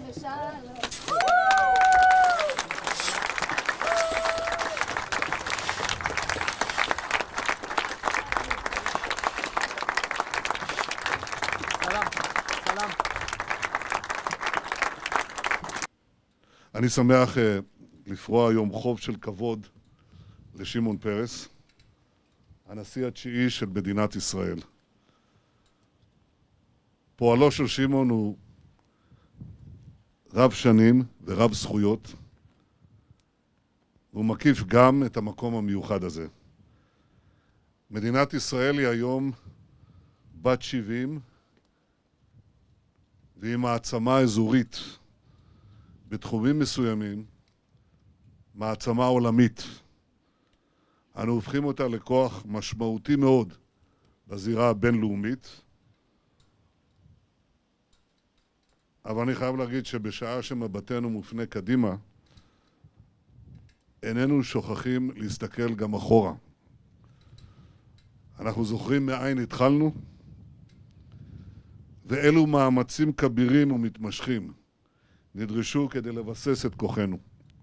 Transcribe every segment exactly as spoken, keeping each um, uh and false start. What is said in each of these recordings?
ושלום. אני שמח uh, לפרוע היום חוב של כבוד לשמעון פרס, הנשיא התשיעי של מדינת ישראל. פועלו של שמעון הוא רב שנים ורב זכויות, והוא מקיף גם את המקום המיוחד הזה. מדינת ישראל היא היום בת שבעים, והיא מעצמה אזורית. בתחומים מסוימים, מעצמה עולמית. אנו הופכים אותה לכוח משמעותי מאוד בזירה הבינלאומית, אבל אני חייב להגיד שבשעה שמבטנו מופנה קדימה, איננו שוכחים להסתכל גם אחורה. אנחנו זוכרים מאין התחלנו, ואילו מאמצים כבירים ומתמשכים נדרשו כדי לבסס את כוחנו.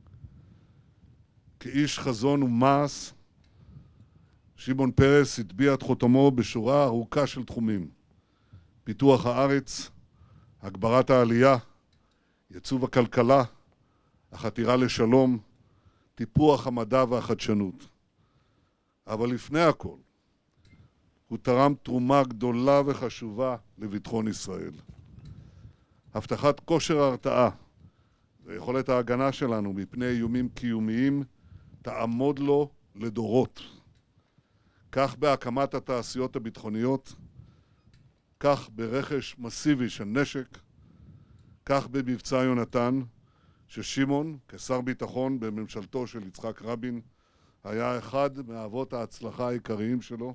כאיש חזון ומעש, שמעון פרס הטביע את חותמו בשורה ארוכה של תחומים: פיתוח הארץ, הגברת העלייה, ייצוב הכלכלה, החתירה לשלום, טיפוח המדע והחדשנות. אבל לפני הכל, הוא תרם תרומה גדולה וחשובה לביטחון ישראל. הבטחת כושר ההרתעה ויכולת ההגנה שלנו מפני איומים קיומיים תעמוד לו לדורות. כך בהקמת התעשיות הביטחוניות, כך ברכש מסיבי של נשק, כך במבצע יונתן, ששמעון, כשר ביטחון בממשלתו של יצחק רבין, היה אחד מאבות ההצלחה העיקריים שלו,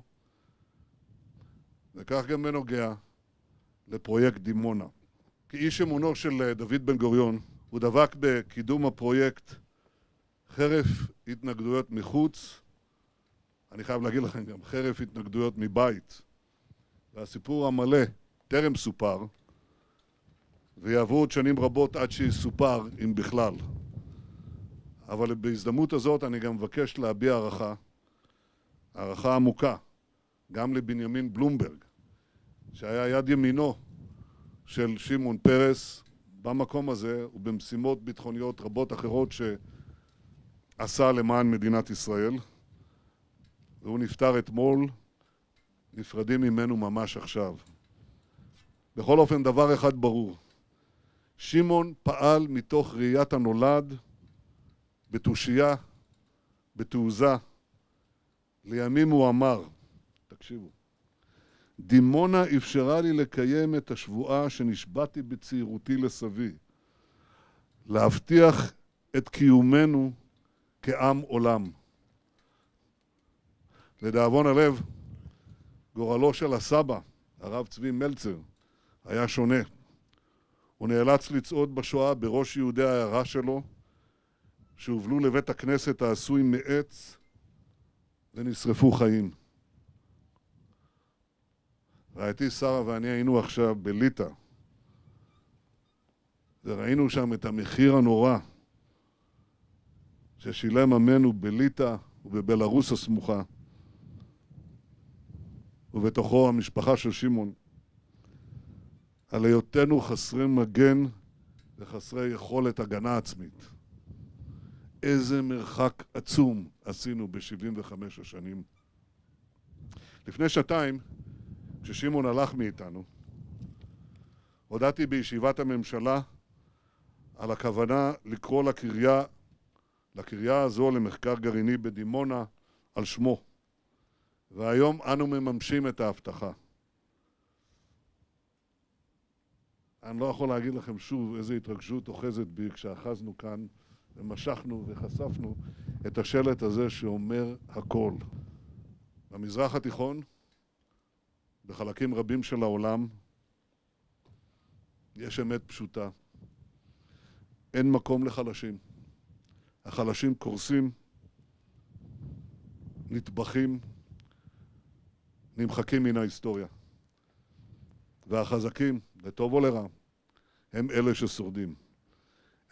וכך גם בנוגע לפרויקט דימונה. כאיש אמונו של דוד בן גוריון, הוא דבק בקידום הפרויקט חרף התנגדויות מחוץ, אני חייב להגיד לכם גם חרף התנגדויות מבית. והסיפור המלא טרם סופר, ויעברו עוד שנים רבות עד שיסופר, אם בכלל. אבל בהזדמנות הזאת אני גם מבקש להביע הערכה, הערכה עמוקה, גם לבנימין בלומברג, שהיה יד ימינו של שמעון פרס במקום הזה ובמשימות ביטחוניות רבות אחרות שעשה למען מדינת ישראל. והוא נפטר אתמול, נפרדים ממנו ממש עכשיו. בכל אופן, דבר אחד ברור: שמעון פעל מתוך ראיית הנולד, בתושייה, בתעוזה. לימים הוא אמר, תקשיבו, דימונה אפשרה לי לקיים את השבועה שנשבעתי בצעירותי לסבי, להבטיח את קיומנו כעם עולם. לדאבון הלב, גורלו של הסבא, הרב צבי מלצר, היה שונה. הוא נאלץ לצעוד בשואה בראש יהודי העיירה שלו, שהובלו לבית הכנסת העשוי מעץ ונשרפו חיים. רעייתי שרה ואני היינו עכשיו בליטא, וראינו שם את המחיר הנורא ששילם עמנו בליטא ובבלרוס הסמוכה, ובתוכו המשפחה של שמעון, על היותנו חסרי מגן וחסרי יכולת הגנה עצמית. איזה מרחק עצום עשינו ב-שבעים וחמש השנים. לפני שנתיים, כששמעון הלך מאיתנו, הודעתי בישיבת הממשלה על הכוונה לקרוא לקריה, לקריה הזו למחקר גרעיני בדימונה על שמו. והיום אנו מממשים את ההבטחה. אני לא יכול להגיד לכם שוב איזו התרגשות אוחזת בי כשאחזנו כאן ומשכנו וחשפנו את השלט הזה שאומר הכל. במזרח התיכון, בחלקים רבים של העולם, יש אמת פשוטה. אין מקום לחלשים. החלשים קורסים, נטבחים, נמחקים מן ההיסטוריה. והחזקים, לטוב או לרע, הם אלה ששורדים.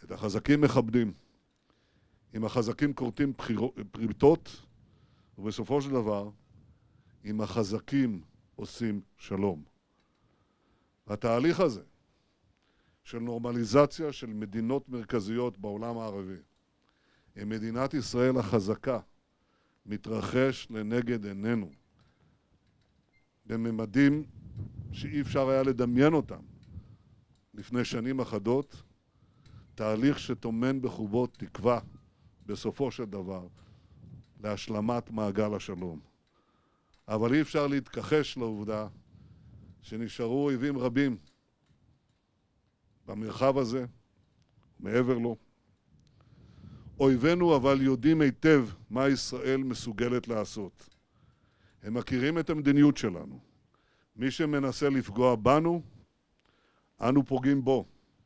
את החזקים מכבדים. עם החזקים כורתים פריטות, ובסופו של דבר, עם החזקים עושים שלום. התהליך הזה של נורמליזציה של מדינות מרכזיות בעולם הערבי, עם מדינת ישראל החזקה, מתרחש לנגד עינינו, בממדים שאי אפשר היה לדמיין אותם לפני שנים אחדות, תהליך שטומן בחובו תקווה, בסופו של דבר, להשלמת מעגל השלום. אבל אי אפשר להתכחש לעובדה שנשארו אויבים רבים במרחב הזה, מעבר לו. אויבינו אבל יודעים היטב מה ישראל מסוגלת לעשות. הם מכירים את המדיניות שלנו. מי שמנסה לפגוע בנו, אנו פוגעים בו.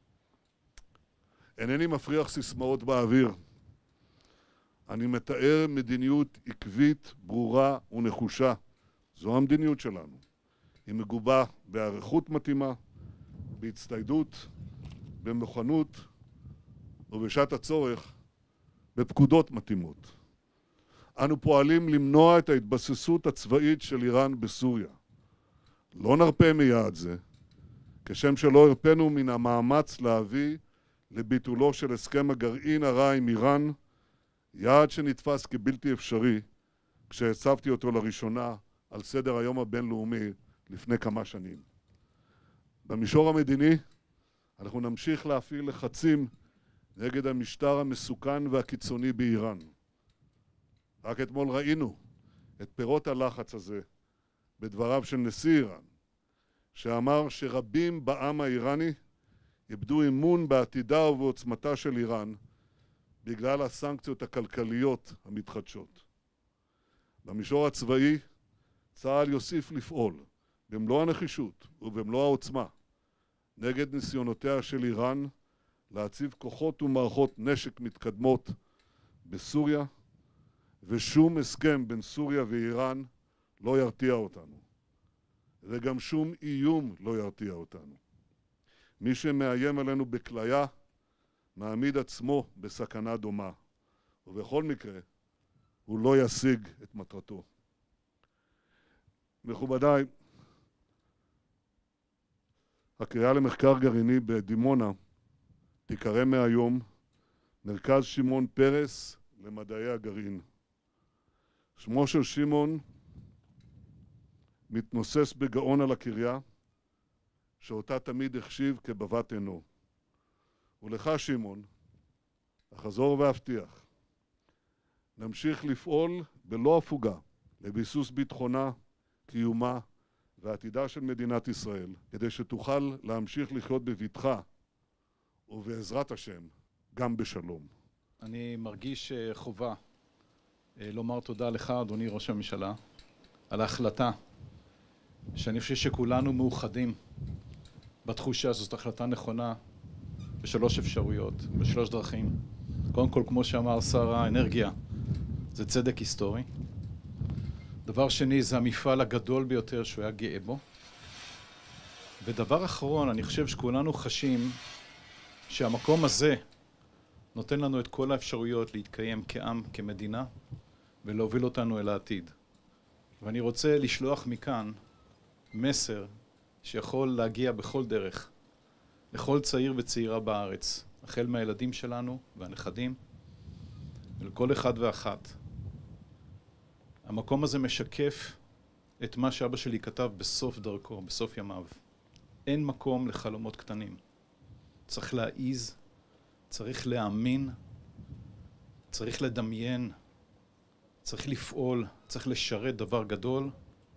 אינני מפריח סיסמאות באוויר. אני מתאר מדיניות עקבית, ברורה ונחושה. זו המדיניות שלנו. היא מגובה בעריכות מתאימה, בהצטיידות, במוכנות ובשעת הצורך בפקודות מתאימות. אנו פועלים למנוע את ההתבססות הצבאית של איראן בסוריה. לא נרפה מיעד זה, כשם שלא הרפנו מן המאמץ להביא לביטולו של הסכם הגרעין הרע עם איראן, יעד שנתפס כבלתי אפשרי כשהצבתי אותו לראשונה על סדר היום הבינלאומי לפני כמה שנים. במישור המדיני אנחנו נמשיך להפעיל לחצים נגד המשטר המסוכן והקיצוני באיראן. רק אתמול ראינו את פירות הלחץ הזה בדבריו של נשיא איראן, שאמר שרבים בעם האיראני איבדו אמון בעתידה ובעוצמתה של איראן בגלל הסנקציות הכלכליות המתחדשות. במישור הצבאי, צה"ל יוסיף לפעול במלוא הנחישות ובמלוא העוצמה נגד ניסיונותיה של איראן להציב כוחות ומערכות נשק מתקדמות בסוריה, ושום הסכם בין סוריה ואיראן לא ירתיע אותנו. וגם שום איום לא ירתיע אותנו. מי שמאיים עלינו בכליה, מעמיד עצמו בסכנה דומה, ובכל מקרה, הוא לא ישיג את מטרתו. מכובדיי, הקריאה למחקר גרעיני בדימונה תיקרא מהיום מרכז שמעון פרס למדעי הגרעין. שמו של שמעון מתנוסס בגאון על הקריה, שאותה תמיד החשיב כבבת עינו. ולך, שמעון, החזור והבטיח, נמשיך לפעול בלא הפוגה לביסוס ביטחונה, קיומה ועתידה של מדינת ישראל, כדי שתוכל להמשיך לחיות בבטחה ובעזרת השם גם בשלום. אני מרגיש חובה לומר תודה לך, אדוני ראש הממשלה, על ההחלטה שאני חושב שכולנו מאוחדים בתחושה שזאת החלטה נכונה בשלוש אפשרויות, בשלוש דרכים. קודם כל, כמו שאמר שר האנרגיה, זה צדק היסטורי. דבר שני, זה המפעל הגדול ביותר שהוא היה גאה בו. ודבר אחרון, אני חושב שכולנו חשים שהמקום הזה נותן לנו את כל האפשרויות להתקיים כעם, כמדינה, ולהוביל אותנו אל העתיד. ואני רוצה לשלוח מכאן מסר שיכול להגיע בכל דרך, לכל צעיר וצעירה בארץ, החל מהילדים שלנו והנכדים, ולכל אחד ואחת. המקום הזה משקף את מה שאבא שלי כתב בסוף דרכו, בסוף ימיו. אין מקום לחלומות קטנים. צריך להעיז, צריך להאמין, צריך לדמיין, צריך לפעול, צריך לשרת דבר גדול.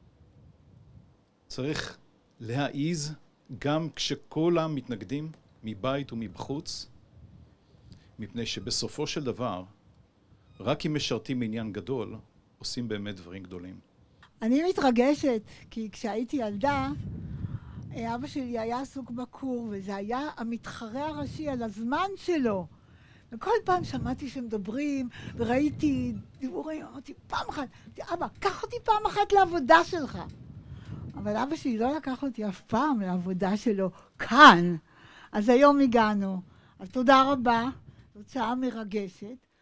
צריך להעיז גם כשכולם מתנגדים מבית ומבחוץ, מפני שבסופו של דבר, רק אם משרתים עניין גדול, עושים באמת דברים גדולים. אני מתרגשת, כי כשהייתי ילדה, אבא שלי היה עסוק בקור, וזה היה המתחרה הראשי על הזמן שלו. וכל פעם שמעתי שמדברים, וראיתי דיבורים, אמרתי, פעם אחת, אבא, קח אותי פעם אחת לעבודה שלך. אבל אבא שלי לא לקח אותי אף פעם לעבודה שלו כאן. אז היום הגענו. אז תודה רבה, זאת שעה מרגשת.